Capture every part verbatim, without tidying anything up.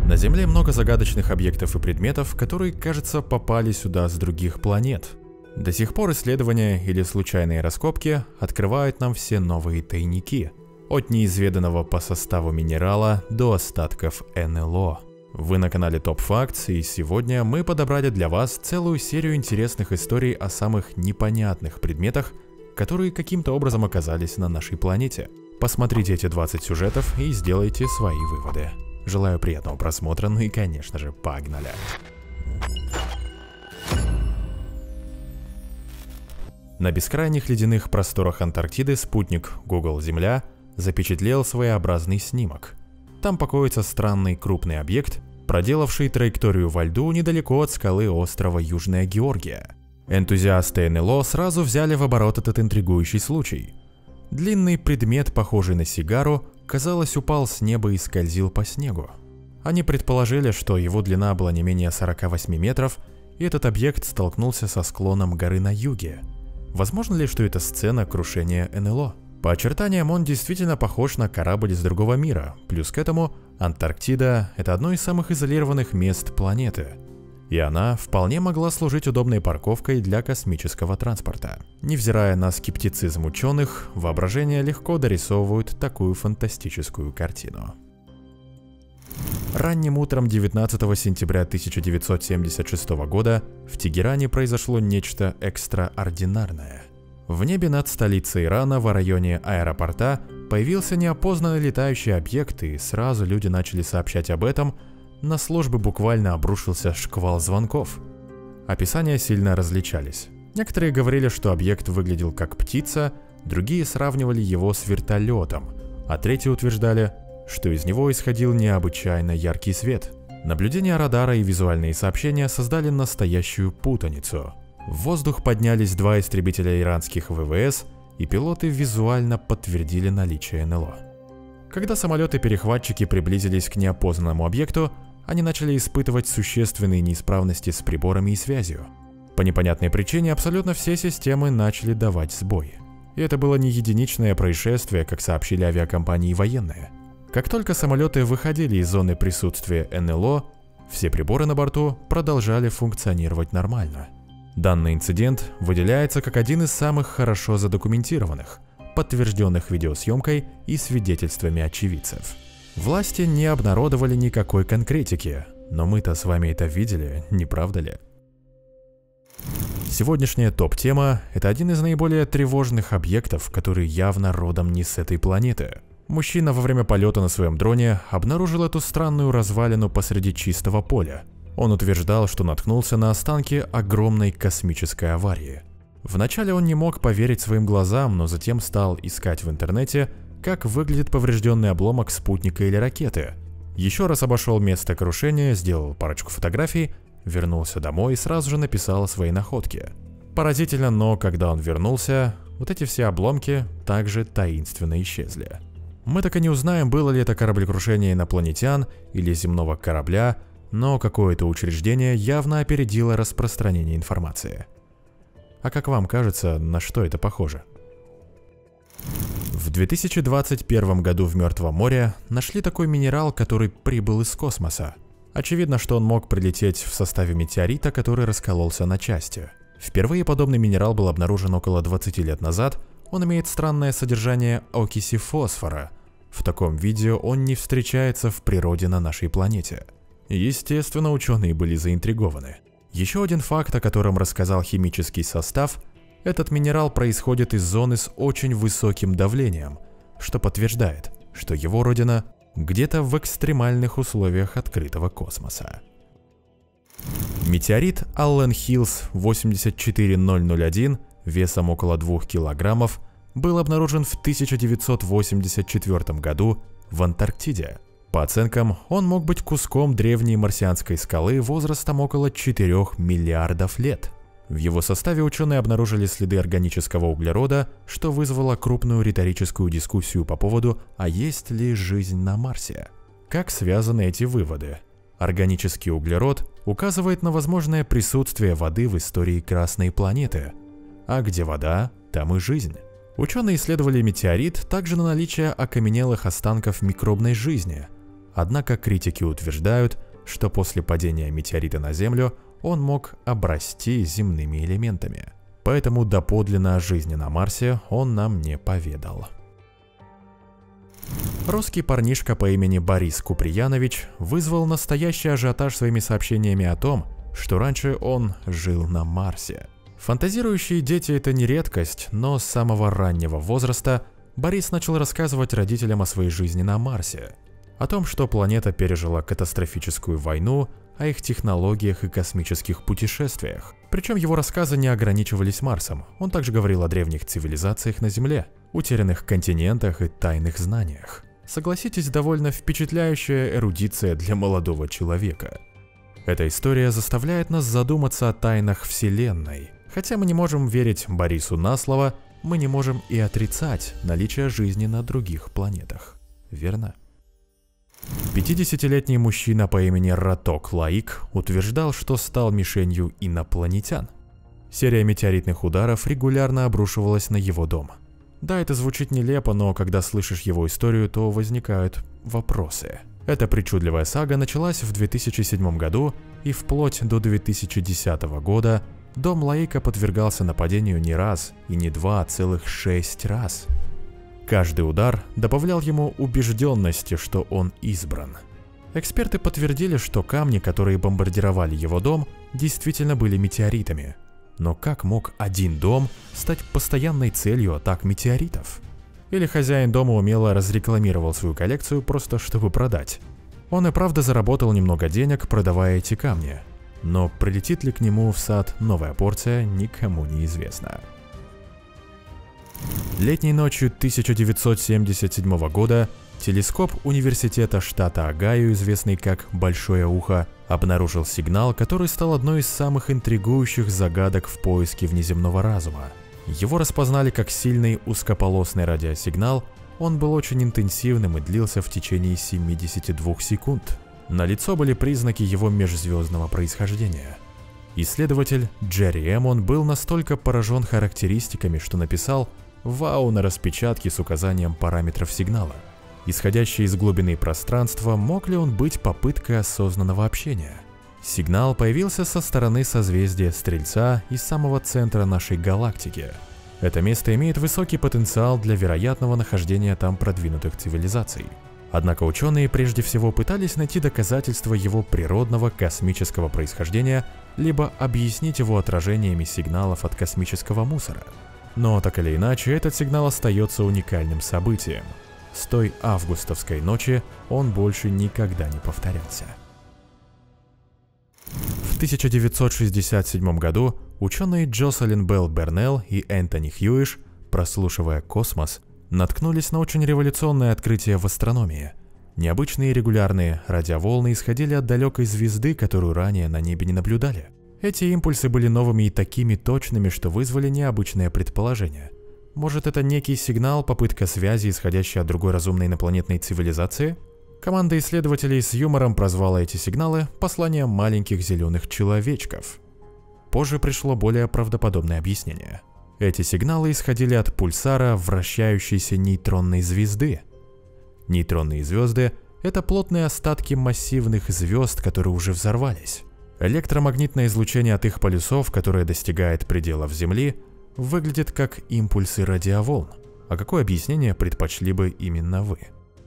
На Земле много загадочных объектов и предметов, которые, кажется, попали сюда с других планет. До сих пор исследования или случайные раскопки открывают нам все новые тайники. От неизведанного по составу минерала до остатков эн эл о. Вы на канале Top Facts, и сегодня мы подобрали для вас целую серию интересных историй о самых непонятных предметах, которые каким-то образом оказались на нашей планете. Посмотрите эти двадцать сюжетов и сделайте свои выводы. Желаю приятного просмотра, ну и, конечно же, погнали! На бескрайних ледяных просторах Антарктиды спутник Google Земля запечатлел своеобразный снимок. Там покоится странный крупный объект, проделавший траекторию во льду недалеко от скалы острова Южная Георгия. Энтузиасты эн эл о сразу взяли в оборот этот интригующий случай. Длинный предмет, похожий на сигару, казалось, упал с неба и скользил по снегу. Они предположили, что его длина была не менее сорока восьми метров, и этот объект столкнулся со склоном горы на юге. Возможно ли, что это сцена крушения эн эл о? По очертаниям он действительно похож на корабль из другого мира, плюс к этому Антарктида – это одно из самых изолированных мест планеты. И она вполне могла служить удобной парковкой для космического транспорта. Невзирая на скептицизм ученых, воображение легко дорисовывают такую фантастическую картину. Ранним утром девятнадцатого сентября тысяча девятьсот семьдесят шестого года в Тегеране произошло нечто экстраординарное. В небе над столицей Ирана в районе аэропорта появился неопознанный летающий объект, и сразу люди начали сообщать об этом. На службы буквально обрушился шквал звонков. Описания сильно различались. Некоторые говорили, что объект выглядел как птица, другие сравнивали его с вертолетом, а третьи утверждали, что из него исходил необычайно яркий свет. Наблюдения радара и визуальные сообщения создали настоящую путаницу. В воздух поднялись два истребителя иранских вэ вэ эс, и пилоты визуально подтвердили наличие эн эл о. Когда самолеты-перехватчики приблизились к неопознанному объекту, они начали испытывать существенные неисправности с приборами и связью. По непонятной причине абсолютно все системы начали давать сбой. И это было не единичное происшествие, как сообщили авиакомпании и военные. Как только самолеты выходили из зоны присутствия эн эл о, все приборы на борту продолжали функционировать нормально. Данный инцидент выделяется как один из самых хорошо задокументированных, подтвержденных видеосъемкой и свидетельствами очевидцев. Власти не обнародовали никакой конкретики, но мы-то с вами это видели, не правда ли? Сегодняшняя топ-тема – это один из наиболее тревожных объектов, который явно родом не с этой планеты. Мужчина во время полета на своем дроне обнаружил эту странную развалину посреди чистого поля. Он утверждал, что наткнулся на останки огромной космической аварии. Вначале он не мог поверить своим глазам, но затем стал искать в интернете, как выглядит поврежденный обломок спутника или ракеты. Еще раз обошел место крушения, сделал парочку фотографий, вернулся домой и сразу же написал о своей находке. Поразительно, но когда он вернулся, вот эти все обломки также таинственно исчезли. Мы так и не узнаем, было ли это кораблекрушение инопланетян или земного корабля, но какое-то учреждение явно опередило распространение информации. А как вам кажется, на что это похоже? В две тысячи двадцать первом году в Мертвом море нашли такой минерал, который прибыл из космоса. Очевидно, что он мог прилететь в составе метеорита, который раскололся на части. Впервые подобный минерал был обнаружен около двадцати лет назад. Он имеет странное содержание окиси фосфора. В таком виде он не встречается в природе на нашей планете. Естественно, ученые были заинтригованы. Еще один факт, о котором рассказал химический состав: этот минерал происходит из зоны с очень высоким давлением, что подтверждает, что его родина где-то в экстремальных условиях открытого космоса. Метеорит Аллен Хиллс восемьдесят четыре тысячи один весом около двух килограммов был обнаружен в тысяча девятьсот восемьдесят четвёртом году в Антарктиде. По оценкам, он мог быть куском древней марсианской скалы возрастом около четырёх миллиардов лет. В его составе ученые обнаружили следы органического углерода, что вызвало крупную риторическую дискуссию по поводу, а есть ли жизнь на Марсе. Как связаны эти выводы? Органический углерод указывает на возможное присутствие воды в истории Красной планеты. А где вода, там и жизнь. Ученые исследовали метеорит также на наличие окаменелых останков микробной жизни. Однако критики утверждают, что после падения метеорита на Землю он мог обрасти земными элементами. Поэтому доподлинно о жизни на Марсе он нам не поведал. Русский парнишка по имени Борис Куприянович вызвал настоящий ажиотаж своими сообщениями о том, что раньше он жил на Марсе. Фантазирующие дети – это не редкость, но с самого раннего возраста Борис начал рассказывать родителям о своей жизни на Марсе, о том, что планета пережила катастрофическую войну, о их технологиях и космических путешествиях. Причем его рассказы не ограничивались Марсом, он также говорил о древних цивилизациях на Земле, утерянных континентах и тайных знаниях. Согласитесь, довольно впечатляющая эрудиция для молодого человека. Эта история заставляет нас задуматься о тайнах Вселенной. Хотя мы не можем верить Борису на слово, мы не можем и отрицать наличие жизни на других планетах. Верно? пятидесятилетний мужчина по имени Раток Лаик утверждал, что стал мишенью инопланетян. Серия метеоритных ударов регулярно обрушивалась на его дом. Да, это звучит нелепо, но когда слышишь его историю, то возникают вопросы. Эта причудливая сага началась в две тысячи седьмом году, и вплоть до две тысячи десятого года дом Лаика подвергался нападению не раз и не два, а целых шесть раз. Каждый удар добавлял ему убежденности, что он избран. Эксперты подтвердили, что камни, которые бомбардировали его дом, действительно были метеоритами. Но как мог один дом стать постоянной целью атак метеоритов? Или хозяин дома умело разрекламировал свою коллекцию просто чтобы продать? Он и правда заработал немного денег, продавая эти камни. Но прилетит ли к нему в сад новая порция, никому не известно. Летней ночью тысяча девятьсот семьдесят седьмого года телескоп университета штата Огайо, известный как Большое ухо, обнаружил сигнал, который стал одной из самых интригующих загадок в поиске внеземного разума. Его распознали как сильный узкополосный радиосигнал, он был очень интенсивным и длился в течение семидесяти двух секунд. Налицо были признаки его межзвездного происхождения. Исследователь Джерри Эммон был настолько поражен характеристиками, что написал «Вау» на распечатке с указанием параметров сигнала. Исходящий из глубины пространства, мог ли он быть попыткой осознанного общения? Сигнал появился со стороны созвездия Стрельца из самого центра нашей галактики. Это место имеет высокий потенциал для вероятного нахождения там продвинутых цивилизаций. Однако ученые прежде всего пытались найти доказательства его природного космического происхождения, либо объяснить его отражениями сигналов от космического мусора. Но так или иначе, этот сигнал остается уникальным событием. С той августовской ночи он больше никогда не повторялся. В тысяча девятьсот шестьдесят седьмом году ученые Джоселин Белл Бернелл и Энтони Хьюиш, прослушивая космос, наткнулись на очень революционное открытие в астрономии. Необычные регулярные радиоволны исходили от далекой звезды, которую ранее на небе не наблюдали. Эти импульсы были новыми и такими точными, что вызвали необычное предположение. Может, это некий сигнал, попытка связи, исходящая от другой разумной инопланетной цивилизации? Команда исследователей с юмором прозвала эти сигналы посланием маленьких зеленых человечков. Позже пришло более правдоподобное объяснение. Эти сигналы исходили от пульсара вращающейся нейтронной звезды. Нейтронные звезды – это плотные остатки массивных звезд, которые уже взорвались. Электромагнитное излучение от их полюсов, которое достигает пределов Земли, выглядит как импульсы радиоволн. А какое объяснение предпочли бы именно вы?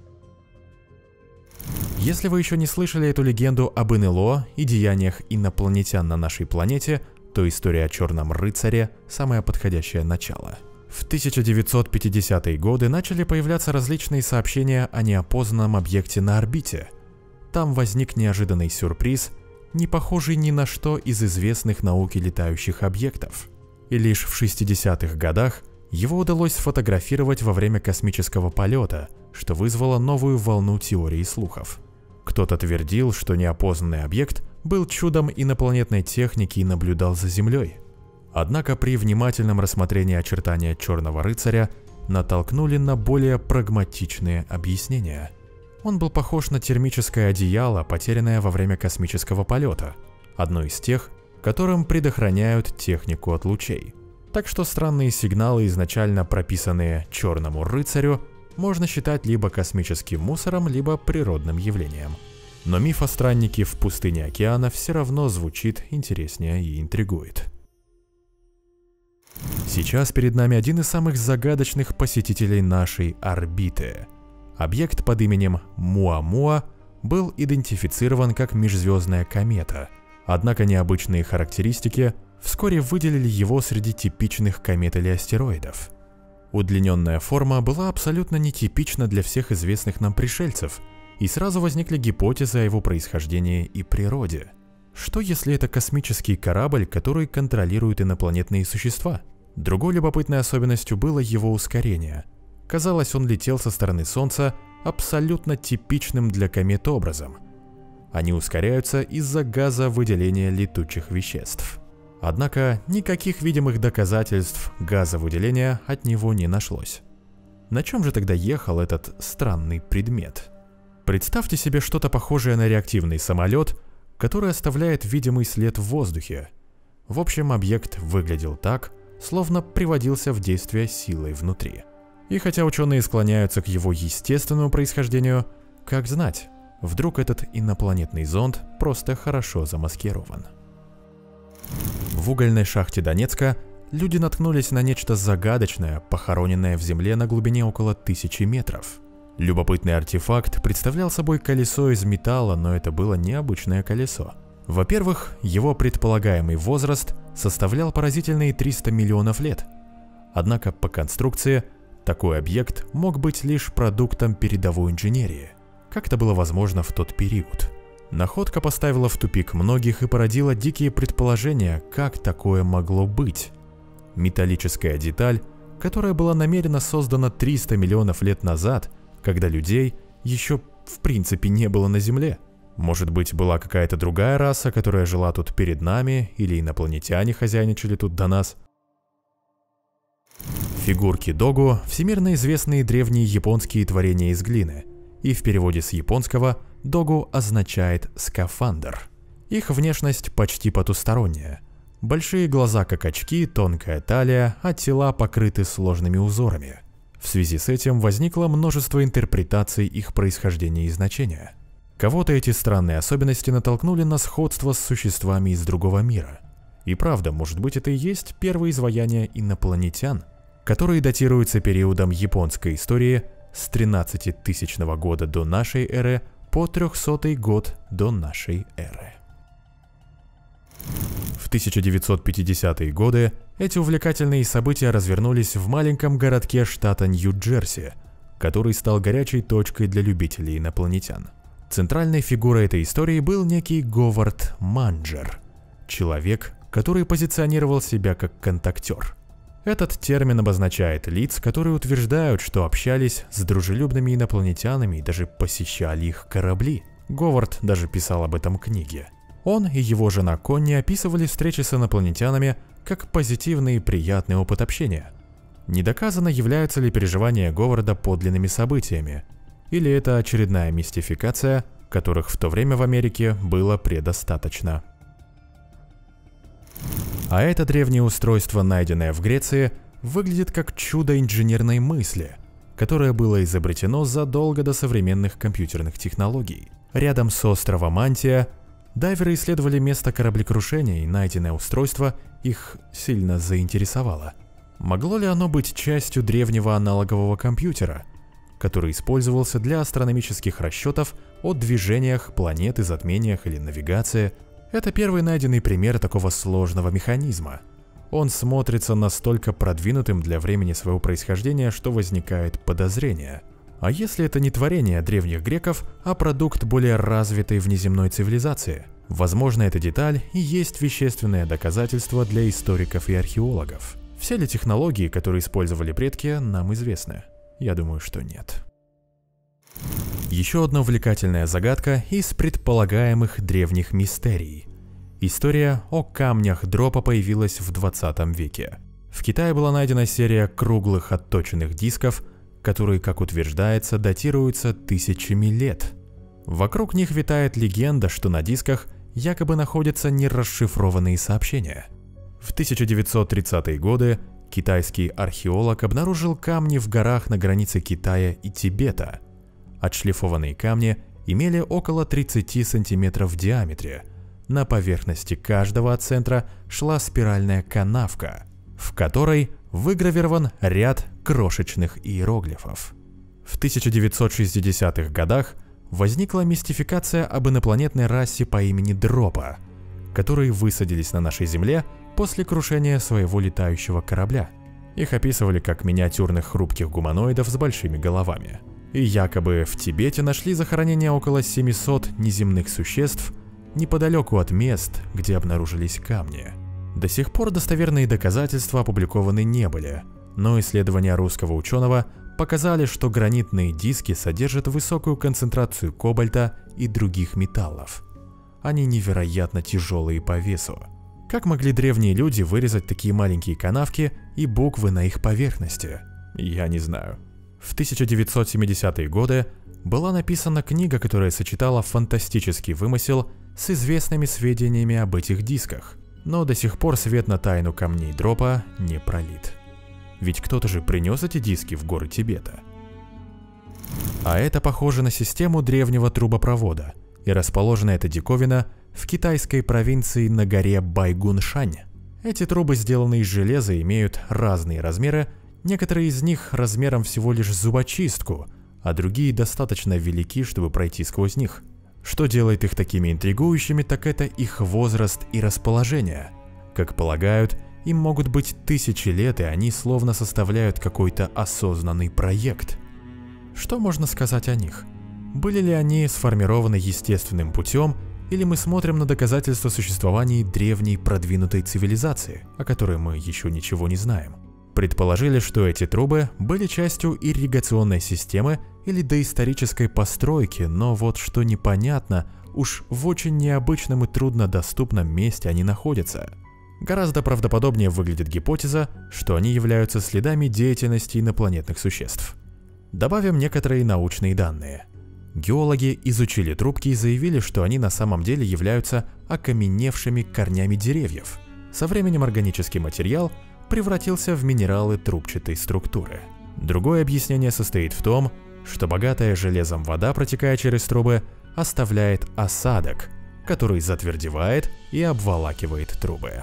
Если вы еще не слышали эту легенду об эн эл о и деяниях инопланетян на нашей планете, то история о Черном рыцаре – самое подходящее начало. В тысяча девятьсот пятидесятые годы начали появляться различные сообщения о неопознанном объекте на орбите. Там возник неожиданный сюрприз, не похожий ни на что из известных науке летающих объектов. И лишь в шестидесятых годах его удалось сфотографировать во время космического полета, что вызвало новую волну теорий слухов. Кто-то твердил, что неопознанный объект был чудом инопланетной техники и наблюдал за Землей. Однако при внимательном рассмотрении очертания Черного рыцаря натолкнули на более прагматичные объяснения. Он был похож на термическое одеяло, потерянное во время космического полета, одно из тех, которым предохраняют технику от лучей. Так что странные сигналы, изначально прописанные Черному рыцарю, можно считать либо космическим мусором, либо природным явлением. Но миф о страннике в пустыне океана все равно звучит интереснее и интригует. Сейчас перед нами один из самых загадочных посетителей нашей орбиты. Объект под именем Муамуа был идентифицирован как межзвездная комета, однако необычные характеристики вскоре выделили его среди типичных комет или астероидов. Удлиненная форма была абсолютно нетипична для всех известных нам пришельцев, и сразу возникли гипотезы о его происхождении и природе. Что если это космический корабль, который контролирует инопланетные существа? Другой любопытной особенностью было его ускорение. Казалось, он летел со стороны Солнца абсолютно типичным для комет образом. Они ускоряются из-за газовыделения летучих веществ. Однако никаких видимых доказательств газовыделения от него не нашлось. На чем же тогда ехал этот странный предмет? Представьте себе что-то похожее на реактивный самолет, который оставляет видимый след в воздухе. В общем, объект выглядел так, словно приводился в действие силой внутри. И хотя ученые склоняются к его естественному происхождению, как знать, вдруг этот инопланетный зонд просто хорошо замаскирован. В угольной шахте Донецка люди наткнулись на нечто загадочное, похороненное в земле на глубине около тысячи метров. Любопытный артефакт представлял собой колесо из металла, но это было необычное колесо. Во-первых, его предполагаемый возраст составлял поразительные триста миллионов лет. Однако по конструкции такой объект мог быть лишь продуктом передовой инженерии. Как это было возможно в тот период? Находка поставила в тупик многих и породила дикие предположения, как такое могло быть. Металлическая деталь, которая была намеренно создана триста миллионов лет назад, когда людей еще в принципе не было на Земле. Может быть, была какая-то другая раса, которая жила тут перед нами, или инопланетяне хозяйничали тут до нас. Фигурки догу – всемирно известные древние японские творения из глины, и в переводе с японского догу означает «скафандр». Их внешность почти потусторонняя. Большие глаза как очки, тонкая талия, а тела покрыты сложными узорами. В связи с этим возникло множество интерпретаций их происхождения и значения. Кого-то эти странные особенности натолкнули на сходство с существами из другого мира. И правда, может быть, это и есть первые изваяния инопланетян, которые датируются периодом японской истории с тринадцатитысячного года до нашей эры по трехсотый год до нашей эры. В тысяча девятьсот пятидесятые годы эти увлекательные события развернулись в маленьком городке штата Нью-Джерси, который стал горячей точкой для любителей инопланетян. Центральной фигурой этой истории был некий Говард Манджер, человек, который позиционировал себя как контактер. Этот термин обозначает лиц, которые утверждают, что общались с дружелюбными инопланетянами и даже посещали их корабли. Говард даже писал об этом книге. Он и его жена Конни описывали встречи с инопланетянами как позитивный и приятный опыт общения. Не доказано, являются ли переживания Говарда подлинными событиями, или это очередная мистификация, которых в то время в Америке было предостаточно. А это древнее устройство, найденное в Греции, выглядит как чудо инженерной мысли, которое было изобретено задолго до современных компьютерных технологий. Рядом с островом Мантия дайверы исследовали место кораблекрушения, и найденное устройство их сильно заинтересовало. Могло ли оно быть частью древнего аналогового компьютера, который использовался для астрономических расчетов о движениях планет и затмениях или навигации? Это первый найденный пример такого сложного механизма. Он смотрится настолько продвинутым для времени своего происхождения, что возникает подозрение. А если это не творение древних греков, а продукт более развитой внеземной цивилизации? Возможно, эта деталь и есть вещественное доказательство для историков и археологов. Все ли технологии, которые использовали предки, нам известны? Я думаю, что нет. Еще одна увлекательная загадка из предполагаемых древних мистерий. История о камнях дропа появилась в двадцатом веке. В Китае была найдена серия круглых отточенных дисков, которые, как утверждается, датируются тысячами лет. Вокруг них витает легенда, что на дисках якобы находятся нерасшифрованные сообщения. В тысяча девятьсот тридцатые годы Китайский археолог обнаружил камни в горах на границе Китая и Тибета. Отшлифованные камни имели около тридцати сантиметров в диаметре. На поверхности каждого от центра шла спиральная канавка, в которой выгравирован ряд крошечных иероглифов. В тысяча девятьсот шестидесятых годах возникла мистификация об инопланетной расе по имени Дропа, которые высадились на нашей Земле после крушения своего летающего корабля. Их описывали как миниатюрных хрупких гуманоидов с большими головами. И якобы в Тибете нашли захоронения около семисот неземных существ неподалеку от мест, где обнаружились камни. До сих пор достоверные доказательства опубликованы не были, но исследования русского ученого показали, что гранитные диски содержат высокую концентрацию кобальта и других металлов. Они невероятно тяжелые по весу. Как могли древние люди вырезать такие маленькие канавки и буквы на их поверхности? Я не знаю. В тысяча девятьсот семидесятые годы была написана книга, которая сочетала фантастический вымысел с известными сведениями об этих дисках, но до сих пор свет на тайну камней Дропа не пролит. Ведь кто-то же принес эти диски в горы Тибета. А это похоже на систему древнего трубопровода, и расположена эта диковина в китайской провинции на горе Байгуншань. Эти трубы, сделанные из железа, имеют разные размеры. Некоторые из них размером всего лишь зубочистку, а другие достаточно велики, чтобы пройти сквозь них. Что делает их такими интригующими, так это их возраст и расположение. Как полагают, им могут быть тысячи лет, и они словно составляют какой-то осознанный проект. Что можно сказать о них? Были ли они сформированы естественным путем, или мы смотрим на доказательства существования древней продвинутой цивилизации, о которой мы еще ничего не знаем? Предположили, что эти трубы были частью ирригационной системы или доисторической постройки, но вот что непонятно, уж в очень необычном и труднодоступном месте они находятся. Гораздо правдоподобнее выглядит гипотеза, что они являются следами деятельности инопланетных существ. Добавим некоторые научные данные. Геологи изучили трубки и заявили, что они на самом деле являются окаменевшими корнями деревьев. Со временем органический материал превратился в минералы трубчатой структуры. Другое объяснение состоит в том, что богатая железом вода, протекая через трубы, оставляет осадок, который затвердевает и обволакивает трубы.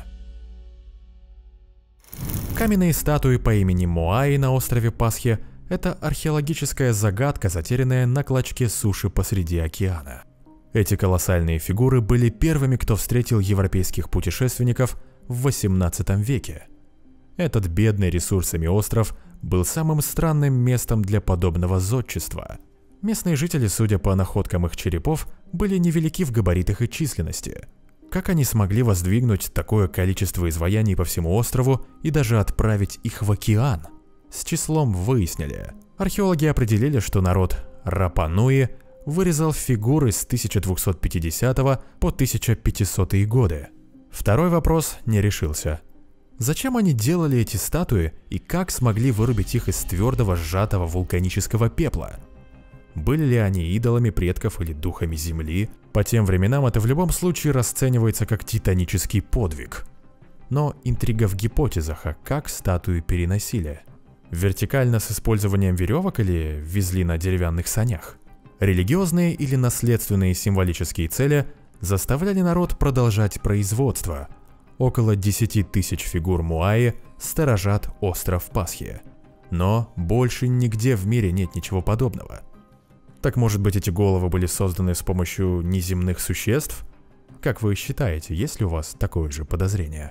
Каменные статуи по имени Моаи на острове Пасхи – это археологическая загадка, затерянная на клочке суши посреди океана. Эти колоссальные фигуры были первыми, кто встретил европейских путешественников в восемнадцатом веке. Этот бедный ресурсами остров был самым странным местом для подобного зодчества. Местные жители, судя по находкам их черепов, были невелики в габаритах и численности. Как они смогли воздвигнуть такое количество изваяний по всему острову и даже отправить их в океан? С числом выяснили. Археологи определили, что народ Рапа-Нуи вырезал фигуры с тысяча двухсот пятидесятого по тысяча пятисотые годы. Второй вопрос не решился. Зачем они делали эти статуи и как смогли вырубить их из твердого сжатого вулканического пепла? Были ли они идолами предков или духами земли? По тем временам это в любом случае расценивается как титанический подвиг. Но интрига в гипотезах, а как статуи переносили? Вертикально с использованием веревок или везли на деревянных санях? Религиозные или наследственные символические цели заставляли народ продолжать производство. Около десяти тысяч фигур Моаи сторожат остров Пасхи. Но больше нигде в мире нет ничего подобного. Так может быть, эти головы были созданы с помощью неземных существ? Как вы считаете, есть ли у вас такое же подозрение?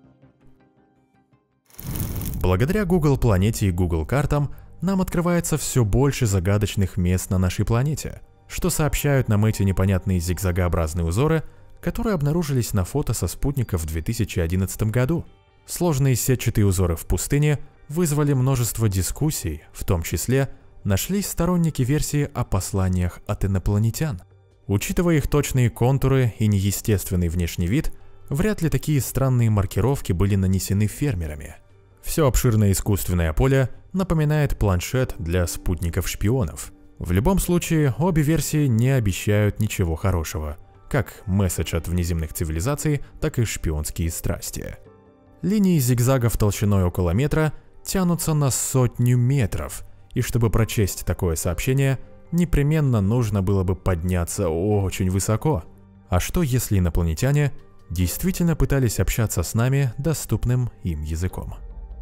Благодаря Google планете и Google картам нам открывается все больше загадочных мест на нашей планете, что сообщают нам эти непонятные зигзагообразные узоры, которые обнаружились на фото со спутников в две тысячи одиннадцатом году. Сложные сетчатые узоры в пустыне вызвали множество дискуссий, в том числе нашлись сторонники версии о посланиях от инопланетян. Учитывая их точные контуры и неестественный внешний вид, вряд ли такие странные маркировки были нанесены фермерами. Все обширное искусственное поле напоминает планшет для спутников-шпионов. В любом случае, обе версии не обещают ничего хорошего. Как месседж от внеземных цивилизаций, так и шпионские страсти. Линии зигзагов толщиной около метра тянутся на сотню метров, и чтобы прочесть такое сообщение, непременно нужно было бы подняться очень высоко. А что если инопланетяне действительно пытались общаться с нами доступным им языком?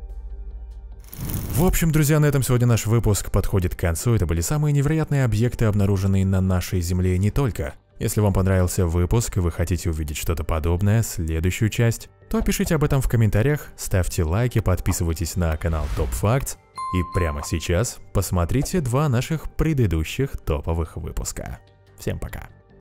В общем, друзья, на этом сегодня наш выпуск подходит к концу. Это были самые невероятные объекты, обнаруженные на нашей Земле и не только. Если вам понравился выпуск и вы хотите увидеть что-то подобное, следующую часть, то пишите об этом в комментариях, ставьте лайки, подписывайтесь на канал Top Facts и прямо сейчас посмотрите два наших предыдущих топовых выпуска. Всем пока!